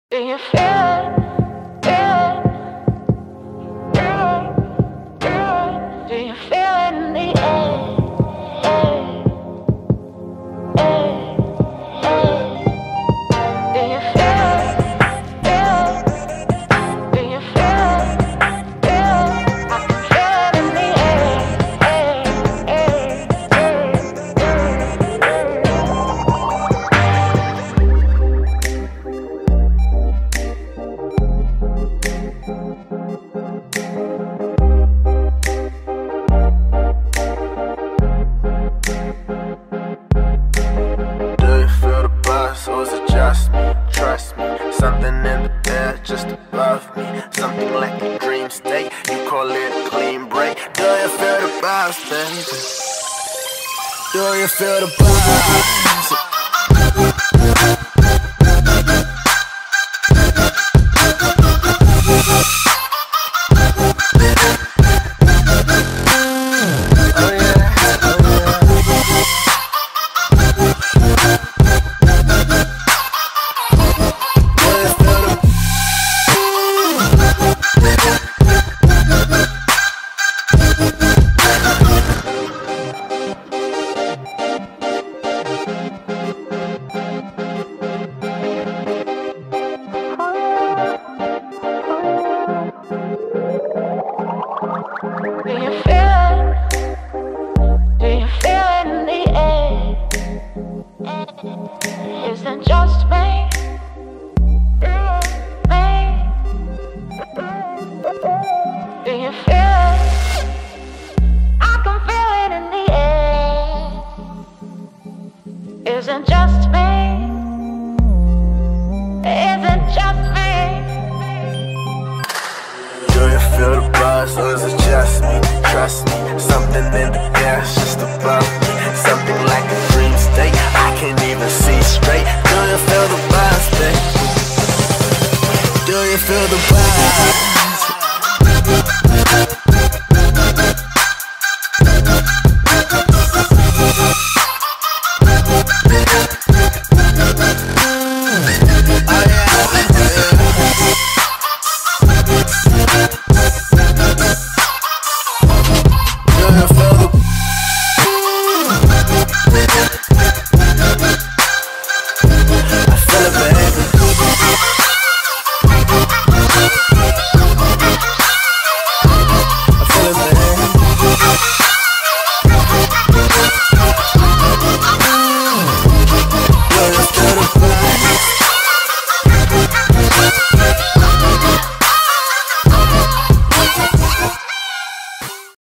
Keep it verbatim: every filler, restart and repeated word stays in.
Do you feel it? Feel it? Feel it? Feel it? Do you feel it in the air? Air, air, air. Do you feel it? Feel it? Do you feel it? Feel it? I can feel it in the air. Air, air, air, air, or is it just me? Trust me, something in the air just above me. Something like a dream state, you call it a clean break. Do you feel the vibes, baby? Do you feel the vibes? Do you feel it? Do you feel it in the air? Is it just me? Me? Do you feel it? I can feel it in the air. Is it just me? Is it just me? Do you feel the buzz, or is it just me? Trust me, something in the air is just above me. Something like a dream state, I can't even see straight. Do you feel the buzz, babe? Do you feel the buzz?